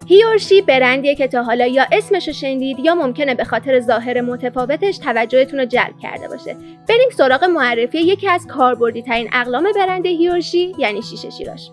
هی اور شی برندیه که تا حالا یا اسمشو شنیدید یا ممکنه به خاطر ظاهر متفاوتش توجهتون رو جلب کرده باشه. بریم سراغ معرفی یکی از کاربردی ترین اقلام برند هی اور شی، یعنی شیشه شیراش.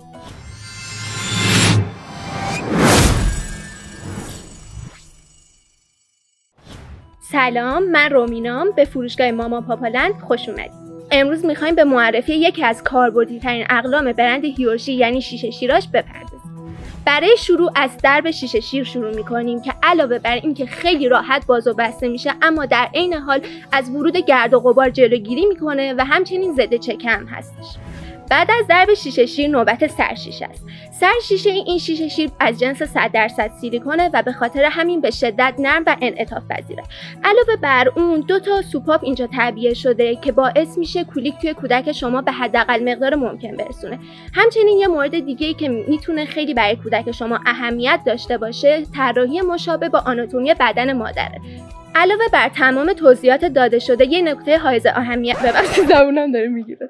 سلام، من رومینام. به فروشگاه ماما پاپالند خوش اومدید. امروز میخوایم به معرفی یکی از کاربردی ترین اقلام برند هی اور شی، یعنی شیشه شیراش بپردازیم. برای شروع از درب شیشه شیر شروع میکنیم که علاوه بر اینکه خیلی راحت باز و بسته میشه، اما در عین حال از ورود گرد و غبار جلوگیری میکنه و همچنین ضد چکه هم هستش. بعد از درب شیشه شیر نوبت سرشیشه است. سرشیشه این شیشه شیر از جنس 100% سیلیکونه و به خاطر همین به شدت نرم و انعطاف پذیره. علاوه بر اون 2 تا سوپاپ اینجا تعبیه شده که باعث میشه کولیک توی کودک شما به حداقل مقدار ممکن برسونه. همچنین یه مورد دیگه‌ای که میتونه خیلی برای کودک شما اهمیت داشته باشه، طراحی مشابه با آناتومی بدن مادره. علاوه بر تمام توضیحات داده شده، یه نکته حائز اهمیت زبونم داره میگیره.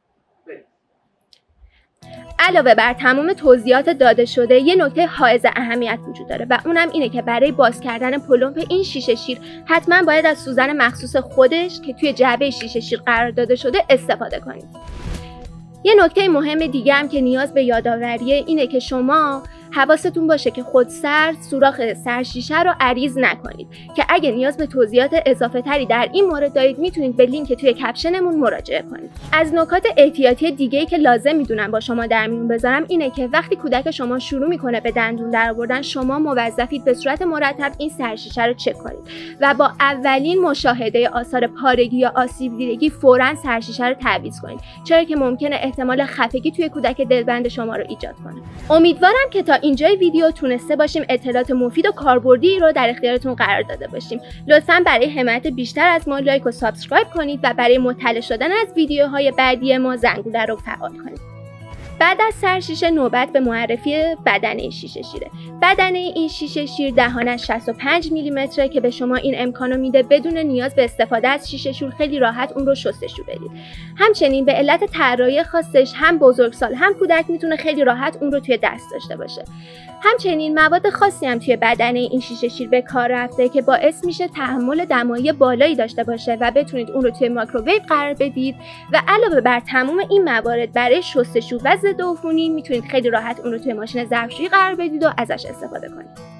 علاوه بر تمام توضیحات داده شده، یه نکته حائز اهمیت وجود داره و اونم اینه که برای باز کردن پلمپ این شیشه شیر حتما باید از سوزن مخصوص خودش که توی جعبه شیشه شیر قرار داده شده استفاده کنید. یه نکته مهم دیگه هم که نیاز به یادآوریه اینه که شما حواستون باشه که خودسر سوراخ سرشیشه رو عریض نکنید که اگه نیاز به توضیحات اضافه تری در این مورد دارید میتونید به لینک توی کپشنمون مراجعه کنید. از نکات احتیاطی دیگه‌ای که لازم میدونم با شما در میون بذارم اینه که وقتی کودک شما شروع میکنه به دندون درآوردن، شما موظفید به صورت مرتب این سرشیشه رو چک کنید و با اولین مشاهده آثار پارگی یا آسیب دیدگی فوراً سرشیشه رو تعویض کنید، چرا که ممکنه احتمال خفگی توی کودک دلبند شما رو ایجاد کنه. امیدوارم که تا اینجای ویدیو تونسته باشیم اطلاعات مفید و کاربردی رو در اختیارتون قرار داده باشیم. لطفاً برای حمایت بیشتر از ما لایک و سابسکرایب کنید و برای مطلع شدن از ویدیوهای بعدی ما زنگوله رو فعال کنید. بعد از سرشیشه نوبت به معرفی بدنه شیشه شیره. بدنه این شیشه شیر دهانش 65 میلیمتره که به شما این امکانو میده بدون نیاز به استفاده از شیشه شور خیلی راحت اون رو شستشو بدید. همچنین به علت طراحی خاصش هم بزرگسال هم کودک میتونه خیلی راحت اون رو توی دست داشته باشه. همچنین مواد خاصی هم توی بدنه این شیشه شیر به کار رفته که باعث میشه تحمل دمایی بالایی داشته باشه و بتونید اون رو توی مایکروویو قرار بدید و علاوه بر تمام این موارد برای شستشو و ضد عفونی میتونید خیلی راحت اون رو توی ماشین ظرفشویی قرار بدید و ازش استفاده کنید.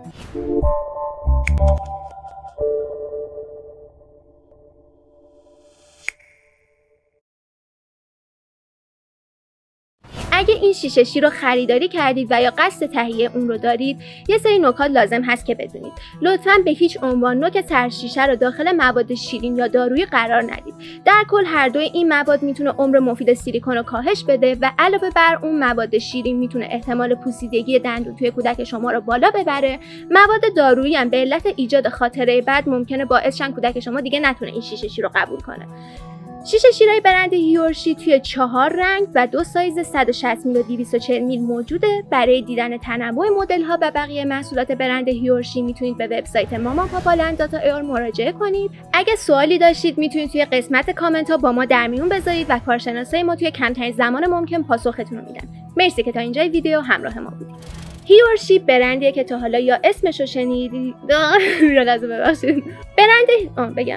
اگه این شیشه شیر رو خریداری کردید و یا قصد تهیه اون رو دارید، یه سری نکات لازم هست که بدونید. لطفاً به هیچ عنوان نوک سرشیشه رو داخل مواد شیرین یا دارویی قرار ندید. در کل هر دوی این مواد میتونه عمر مفید سیلیکون رو کاهش بده و علاوه بر اون مواد شیرین میتونه احتمال پوسیدگی دندون توی کودک شما رو بالا ببره. مواد دارویی هم به علت ایجاد خاطره بد ممکنه باعث شن کودک شما دیگه نتونه این شیشه شیر رو قبول کنه. شیشه شیرای برند هی اور شی توی 4 رنگ و 2 سایز 160 میل و 240 میل موجوده. برای دیدن تنوع مدل‌ها و بقیه محصولات برند هی اور شی میتونید به وبسایت mamapapaland.ir مراجعه کنید. اگه سوالی داشتید میتونید توی قسمت کامنت ها با ما در میون بذارید و کارشناسای ما توی کمترین زمان ممکن پاسختون رو میدن. مرسی که تا اینجای ویدیو همراه ما بودید. هی اور شی برندیه که تا حالا یا اسمشو شنیدید برند بگم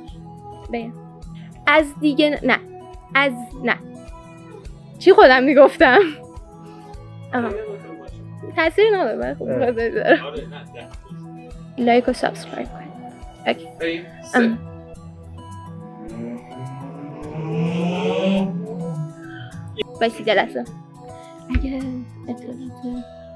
از دیگه نه چی خودم میگفتم تأثیری نداره. خوب لایک و سابسکرایب کنید. اوکی بایستی جلسه اگه اطلاعات